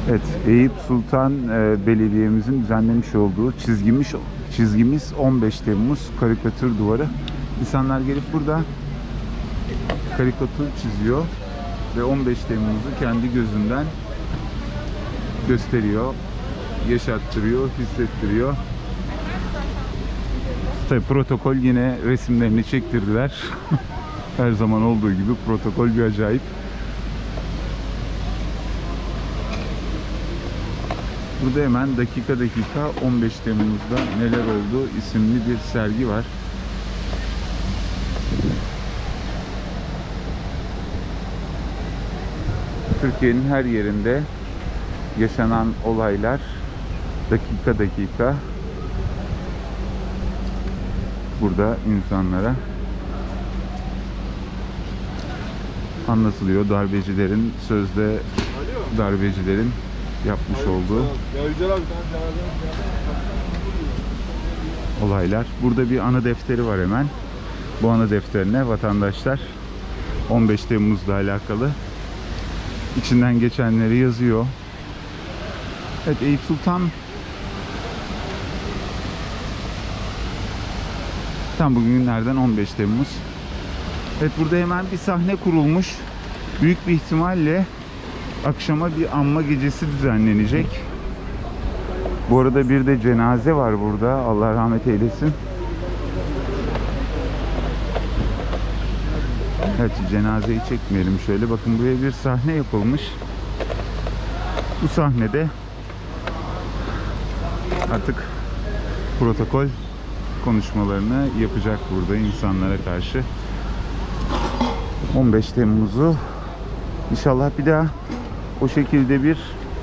Evet, Eyüp Sultan Belediye'mizin düzenlemiş olduğu çizgimiz 15 Temmuz karikatür duvarı. İnsanlar gelip burada karikatür çiziyor ve 15 Temmuz'u kendi gözünden gösteriyor, yaşattırıyor, hissettiriyor. Tabii protokol yine resimlerini çektirdiler. Her zaman olduğu gibi protokol bir acayip. Burada hemen dakika 15 Temmuz'da neler oldu isimli bir sergi var. Türkiye'nin her yerinde yaşanan olaylar dakika burada insanlara anlatılıyor. Darbecilerin, sözde darbecilerin yapmış olduğu olaylar. Burada bir anı defteri var hemen. Bu anı defterine vatandaşlar 15 Temmuz'la alakalı içinden geçenleri yazıyor. Evet, Eyüp Sultan tam bugünlerden 15 Temmuz. Evet, burada hemen bir sahne kurulmuş. Büyük bir ihtimalle akşama bir anma gecesi düzenlenecek. Bu arada bir de cenaze var burada. Allah rahmet eylesin. Evet, cenazeyi çekmeyelim şöyle. Bakın, buraya bir sahne yapılmış. Bu sahnede artık protokol konuşmalarını yapacak burada insanlara karşı. 15 Temmuz'u inşallah bir daha o şekilde bir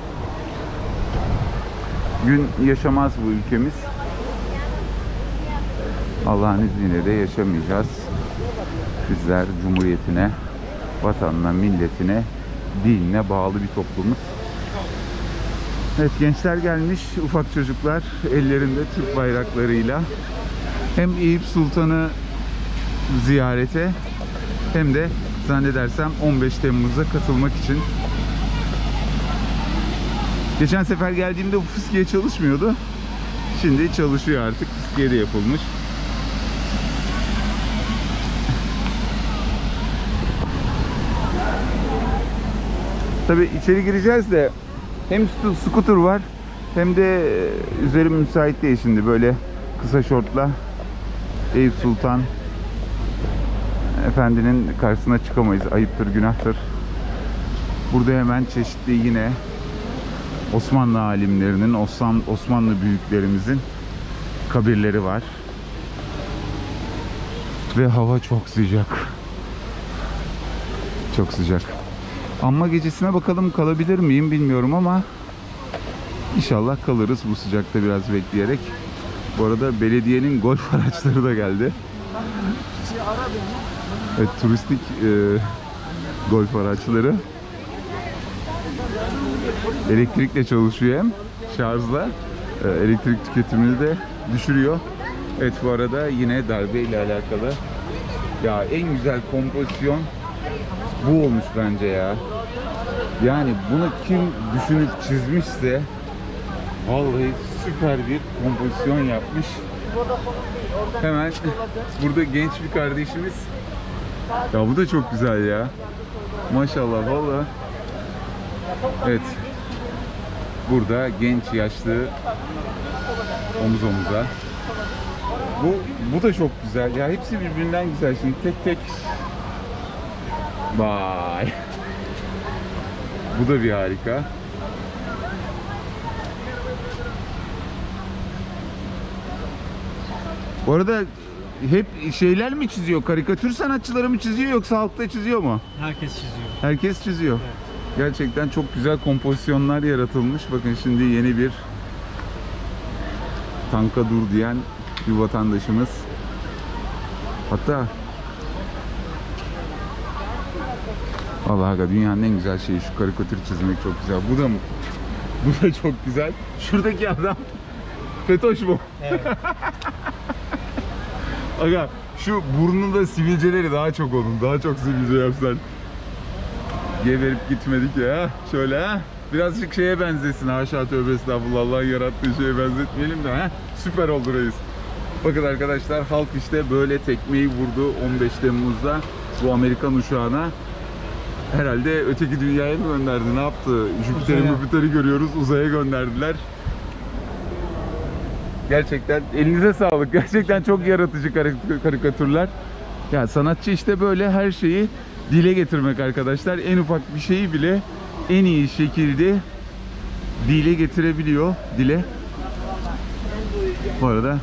gün yaşamaz bu ülkemiz. Allah'ın izniyle de yaşamayacağız. Bizler cumhuriyetine, vatanına, milletine, dinine bağlı bir toplumuz. Evet, gençler gelmiş, ufak çocuklar ellerinde Türk bayraklarıyla hem Eyüp Sultan'ı ziyarete hem de zannedersem 15 Temmuz'a katılmak için. Geçen sefer geldiğimde bu fıskiye çalışmıyordu. Şimdi çalışıyor artık. Fıskiye de yapılmış. Tabii içeri gireceğiz de hem scooter var hem de üzerim müsait değil şimdi, böyle kısa şortla Eyüp Sultan Efendi'nin karşısına çıkamayız. Ayıptır, günahtır. Burada hemen çeşitli yine Osmanlı alimlerinin, Osmanlı büyüklerimizin kabirleri var. Ve hava çok sıcak. Çok sıcak. Anma gecesine bakalım kalabilir miyim bilmiyorum ama inşallah kalırız bu sıcakta biraz bekleyerek. Bu arada belediyenin golf araçları da geldi. Evet, turistik golf araçları. Elektrikle çalışıyor, hem şarjla elektrik tüketimini de düşürüyor. Evet, bu arada yine darbe ile alakalı ya en güzel kompozisyon bu olmuş bence ya. Yani bunu kim düşünüp çizmişse vallahi süper bir kompozisyon yapmış. Hemen burada genç bir kardeşimiz. Ya bu da çok güzel ya. Maşallah vallahi. Evet. Burada genç yaşlı omuz omuza. Bu da çok güzel. Ya hepsi birbirinden güzel. Şimdi tek tek. Vay. Bu da bir harika. Bu arada hep şeyler mi çiziyor? Karikatür sanatçıları mı çiziyor yoksa halkta çiziyor mu? Herkes çiziyor. Herkes çiziyor. Evet. Gerçekten çok güzel kompozisyonlar yaratılmış. Bakın şimdi yeni bir tanka dur diyen bir vatandaşımız. Hatta Allah'a dünyanın en güzel şeyi şu karikatür çizmek, çok güzel. Bu da çok güzel. Şuradaki adam Fetoş mu? Evet. Aga, şu burnunda sivilceleri daha çok onun. Daha çok sivilce yapsan. Geberip gitmedik ya. Şöyle ha. birazcık şeye benzesin. Haşa tövbe estağfurullah, Allah'ın yarattığı şeye benzetmeyelim de. Süper oldu reis. Bakın arkadaşlar, halk işte böyle tekmeyi vurdu 15 Temmuz'da bu Amerikan uçağına. Herhalde öteki dünyaya mı gönderdi? Ne yaptı? Jüpiter'i görüyoruz. Uzaya gönderdiler. Gerçekten elinize sağlık. Gerçekten çok yaratıcı karikatürler. Ya sanatçı işte böyle her şeyi dile getirmek arkadaşlar. En ufak bir şeyi bile en iyi şekilde dile getirebiliyor. Dile. Bu arada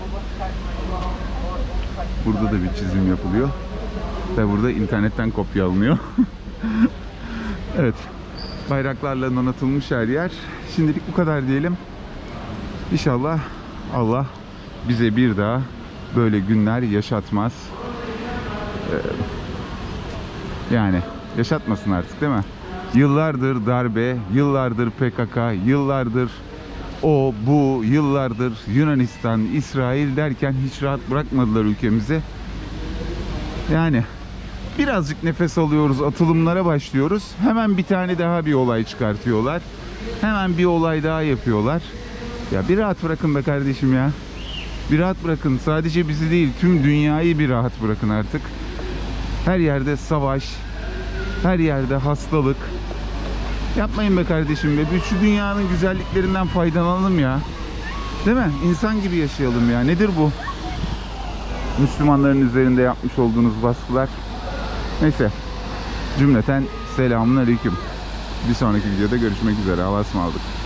burada da bir çizim yapılıyor. Ve burada internetten kopya alınıyor. Evet. Bayraklarla donatılmış her yer. Şimdilik bu kadar diyelim. İnşallah Allah bize bir daha böyle günler yaşatmaz. Yani yaşatmasın artık, değil mi? Yıllardır darbe, yıllardır PKK, yıllardır o, bu, yıllardır Yunanistan, İsrail derken hiç rahat bırakmadılar ülkemizi. Yani birazcık nefes alıyoruz, atılımlara başlıyoruz. Hemen bir tane daha bir olay çıkartıyorlar. Hemen bir olay daha yapıyorlar. Ya bir rahat bırakın be kardeşim ya. Bir rahat bırakın. Sadece bizi değil, tüm dünyayı bir rahat bırakın artık. Her yerde savaş, her yerde hastalık. Yapmayın be kardeşim be. Biz şu dünyanın güzelliklerinden faydalanalım ya. Değil mi? İnsan gibi yaşayalım ya. Nedir bu? Müslümanların üzerinde yapmış olduğunuz baskılar. Neyse. Cümleten selamun aleyküm. Bir sonraki videoda görüşmek üzere. Allah'a ısmarladık.